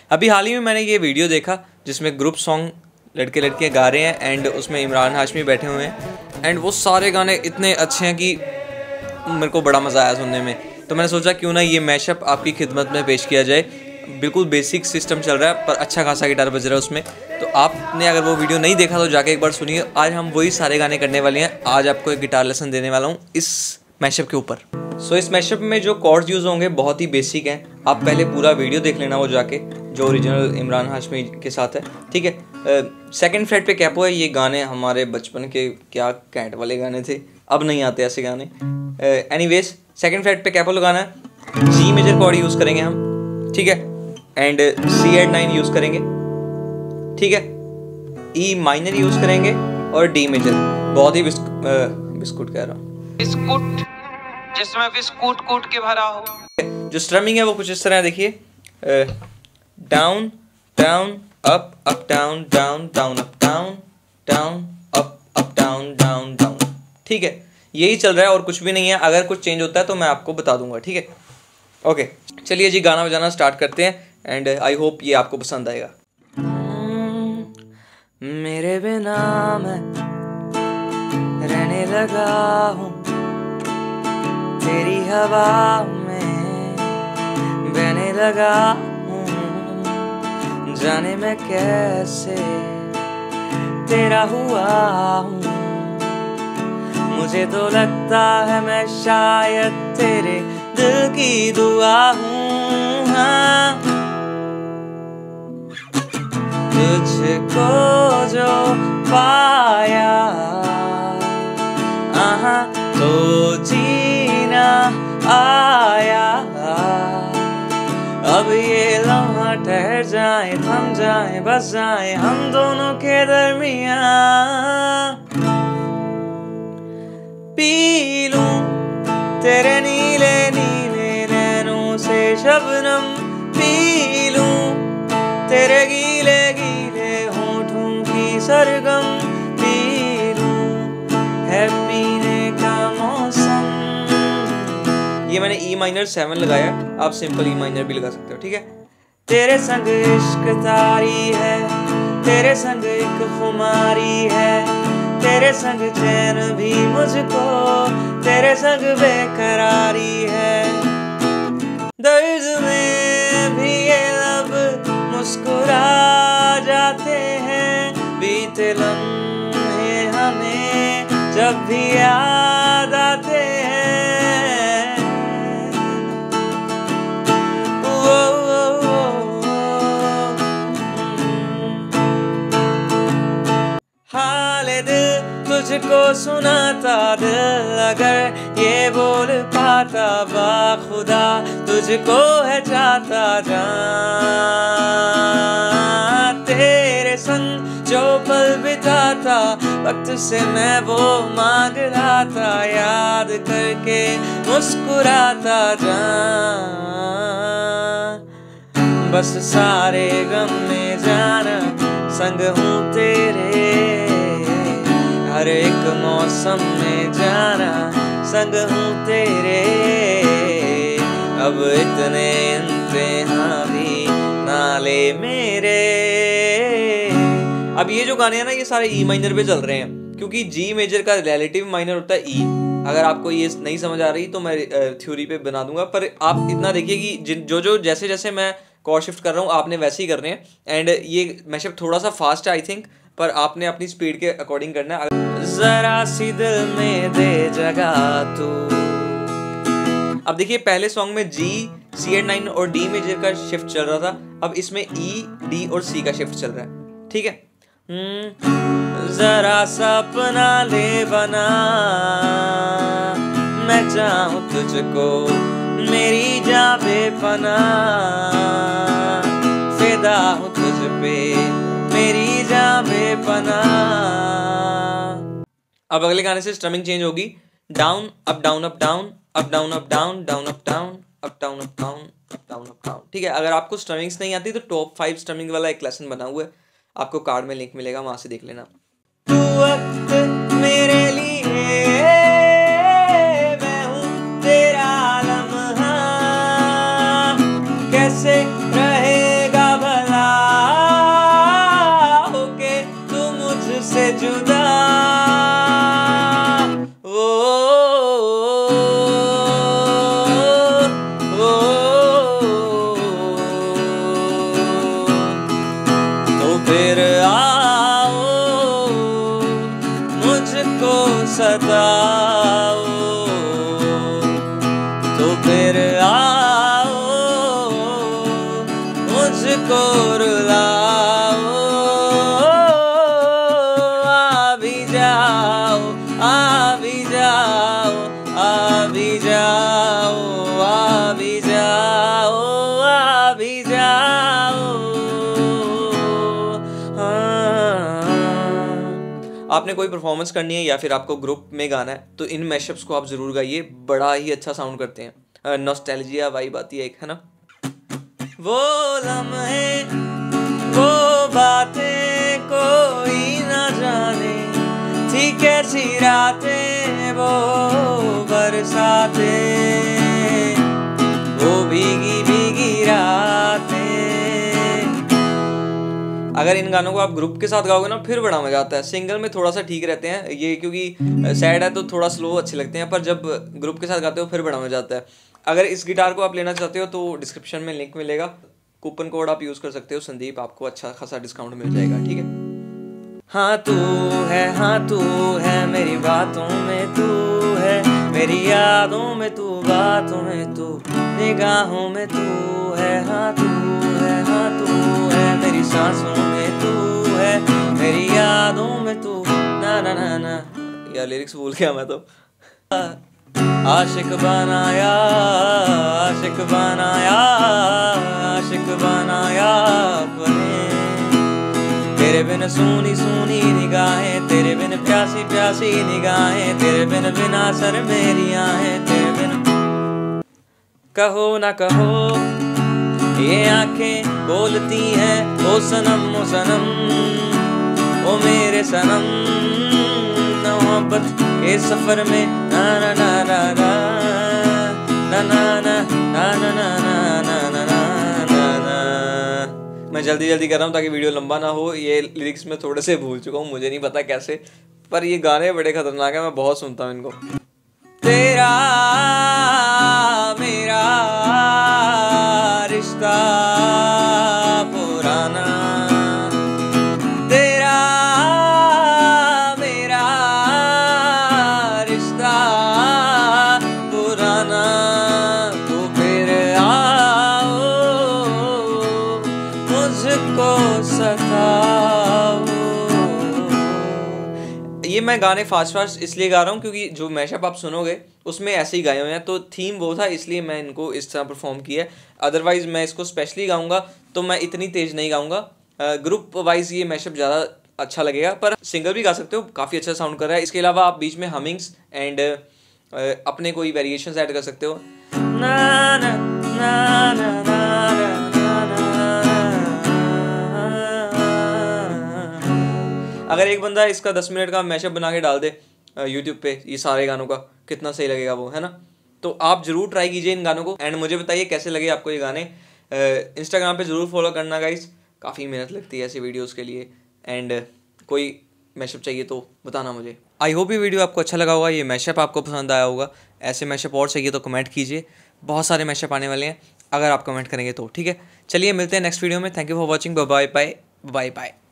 अभी हाल ही में मैंने ये वीडियो देखा जिसमें ग्रुप सॉन्ग लड़के लड़कियाँ गा रहे हैं एंड उसमें इमरान हाशमी बैठे हुए हैं एंड वो सारे गाने इतने अच्छे हैं कि मेरे को बड़ा मज़ा आया सुनने में। तो मैंने सोचा क्यों ना ये मैशअप आपकी खिदमत में पेश किया जाए। बिल्कुल बेसिक सिस्टम चल रहा है पर अच्छा खासा गिटार बज रहा है उसमें। तो आपने अगर वो वीडियो नहीं देखा तो जाके एक बार सुनिए। आज हम वही सारे गाने करने वाले हैं। आज आपको एक गिटार लेसन देने वाला हूँ इस मैशअप के ऊपर। सो इस मैशअप में जो कॉर्ड्स यूज़ होंगे बहुत ही बेसिक हैं। आप पहले पूरा वीडियो देख लेना वो जाके जो ओरिजिनल इमरान हाशमी के साथ है, ठीक है। सेकंड फ्रेट पे कैपो है। ये गाने हमारे बचपन के क्या कैंट वाले गाने थे, अब नहीं आते ऐसे गाने। एनीवेज सेकंड फ्रेट पे कैपो लगाना है। जी मेजर कॉर्ड यूज़ करेंगे हम, ठीक है, एंड C8 9 यूज़ करेंगे, ठीक है। ई माइनर यूज़ करेंगे और डी मेजर। बहुत ही बिस्कुट कह रहा हूँ, बिस्कुट जिसमें बिस्कुट कूट के भरा हो। जो स्ट्रमिंग है वो कुछ इस तरह देखिए, down down up up down down down up down down up down down down, ठीक है। यही चल रहा है और कुछ भी नहीं है। अगर कुछ चेंज होता है तो मैं आपको बता दूंगा, ठीक है। ओके चलिए जी गाना बजाना स्टार्ट करते हैं एंड आई होप ये आपको पसंद आएगा। मेरे बिना मैं रहने लगा हूँ, तेरी हवा में बहने लगा हूँ, जाने मैं कैसे तेरा हुआ हूँ। मुझे तो लगता है मैं शायद तेरे दिल की दुआ हूँ। हाँ तुझको जो पाया तो जीना आया। अब ये लम्हा ठहर जाए, थम जाए, बस जाए हम दोनों के दरमियां। पी लूं तेरे नीले नीले नैनों से शबनम, पी लूं तेरे गीले गीले होठों की सरगम, पी लूं है पीने का मौसम। ये मैंने ई माइनर 7 लगाया, आप सिंपल ई माइनर भी लगा सकते हो, ठीक है। तेरे संग इश्क तारी है, तेरे संग एक खुमारी है, तेरे संग चैन भी मुझको, तेरे संग बेकरारी है। दर्द में भी ये लब मुस्कुरा जाते हैं, बीते लम्हे हमें जब भी याद आते हैं। हाले दिल तुझको सुनाता दिल अगर ये बोल पाता, बाखुदा तुझको है चाहता जान। तेरे संग जो पल बिताता वक्त से मैं वो मांग रहा था, याद करके मुस्कुराता जान। बस सारे गम में जाना संग हूँ तेरे, हर एक मौसम में जाना संग हूँ तेरे। अब इतने इम्तिहान भी नाले मेरे। अब ये जो गाने हैं ना ये सारे ई माइनर पे चल रहे हैं क्योंकि जी मेजर का रिलेटिव माइनर होता है ई। अगर आपको ये नहीं समझ आ रही तो मैं थ्योरी पे बना दूंगा, पर आप इतना देखिए कि जो जैसे जैसे मैं कॉर्ड शिफ्ट कर रहा हूँ आपने वैसे ही करने हैं। एंड ये मैशअप थोड़ा सा फास्ट है आई थिंक, पर आपने अपनी स्पीड के अकॉर्डिंग करना है। जरा सी दिल में दे जगह तू। अब देखिए पहले सॉन्ग में जी C8 9 और डी मेजर का शिफ्ट चल रहा था, अब इसमें ई डी और सी का शिफ्ट चल रहा है, ठीक है। जरा सा अपना ले बना, मैं चाहूँ तुझको मेरी जान बेपना, फिदा हूँ तुझ पे मेरी जान बेपना। अब अगले गाने से स्ट्रमिंग चेंज होगी, down up down up down up down up down down up down up down up down up down up down, ठीक है। अगर आपको स्ट्रमिंग्स नहीं आती तो टॉप 5 स्ट्रमिंग वाला एक लेसन बना हुआ है, आपको कार्ड में लिंक मिलेगा, वहां से देख लेना। तू वक्त मेरे लिए मैं हूँ तेरा लम्हा, कैसे रहेगा भला फिर आओ मुझको सताओ, तो फिर आओ मुझको रुलाओ, आ भी जाओ, आ भी जाओ, आ भी जाओ, आ भी जाओ, आ भी जाओ। आपने कोई परफॉर्मेंस करनी है या फिर आपको ग्रुप में गाना है तो इन मैशअप्स को आप ज़रूर गाइए, बड़ा ही अच्छा साउंड करते हैं। नॉस्टैल्जिया वाइब आती है एक, है ना। वो लम्हे वो बातें कोई ना जाने, थी कैसी रातें वो बरसाते, वो भीगी भीगी रातें। अगर इन गानों को आप ग्रुप के साथ गाओगे ना फिर बड़ा मजा आता है। सिंगल में थोड़ा सा ठीक रहते हैं ये, क्योंकि सैड है तो थोड़ा स्लो अच्छे लगते हैं, पर जब ग्रुप के साथ गाते हो फिर बड़ा मजा आता है। अगर इस गिटार को आप लेना चाहते हो तो डिस्क्रिप्शन में लिंक मिलेगा, कूपन कोड आप यूज़ कर सकते हो संदीप, आपको अच्छा खासा डिस्काउंट मिल जाएगा, ठीक है। हाँ तू है मेरी बातों में, तू है मेरी यादों में, तू बातों में, तू निगाहों में, तू है। हाँ तू है मेरी सांसों में, तू है मेरी यादों में, तू ना ना ना ना। यार लिरिक्स भूल गया मैं तो। आशिक बनाया, आशिक बनाया, आशिक बनाया अपने, तेरे बिन सूनी सूनी निगाहें, तेरे बिन प्यासी प्यासी निगाहें, तेरे बिन बिना सर मेरी आहें, तेरे बिन। कहो ना कहो ये आंखें बोलती हैं, ओ सनम ओ सनम, ओ मेरे सनम, मोहब्बत के सफर में ना ना ना ना ना ना ना ना ना ना ना ना ना ना। मैं जल्दी जल्दी कर रहा हूँ ताकि वीडियो लंबा ना हो। ये लिरिक्स में थोड़े से भूल चुका हूँ, मुझे नहीं पता कैसे, पर ये गाने बड़े खतरनाक हैं, मैं बहुत सुनता हूँ इनको। तेरा मेरा रिश्ता पुराना, तेरा मेरा रिश्ता पुराना, तो फिर आओ मुझको सताओ। ये मैं गाने फास्ट इसलिए गा रहा हूँ क्योंकि जो मैशअप आप सुनोगे उसमें ऐसे ही गाए हुए हैं, तो थीम वो था इसलिए मैं इनको इस तरह परफॉर्म किया है। अदरवाइज़ मैं इसको स्पेशली गाऊंगा तो मैं इतनी तेज़ नहीं गाऊंगा। ग्रुप वाइज ये मैशअप ज़्यादा अच्छा लगेगा, पर सिंगल भी गा सकते हो, काफ़ी अच्छा साउंड कर रहा है। इसके अलावा आप बीच में हमिंग्स एंड अपने कोई वेरिएशंस ऐड कर सकते हो। ना ना ना ना ना अगर एक बंदा इसका 10 मिनट का मैशअप बना के डाल दे यूट्यूब पे ये सारे गानों का, कितना सही लगेगा वो, है ना। तो आप ज़रूर ट्राई कीजिए इन गानों को एंड मुझे बताइए कैसे लगे आपको ये गाने। इंस्टाग्राम पे ज़रूर फॉलो करना गाइस, काफ़ी मेहनत लगती है ऐसी वीडियोस के लिए, एंड कोई मैशअप चाहिए तो बताना मुझे। आई होप ये वीडियो आपको अच्छा लगा होगा, ये मैशअप आपको पसंद आया होगा। ऐसे मैशअप और चाहिए तो कमेंट कीजिए, बहुत सारे मैशअप आने वाले हैं अगर आप कमेंट करेंगे तो, ठीक है। चलिए मिलते हैं नेक्स्ट वीडियो में। Thank you for watching, bye bye bye bye.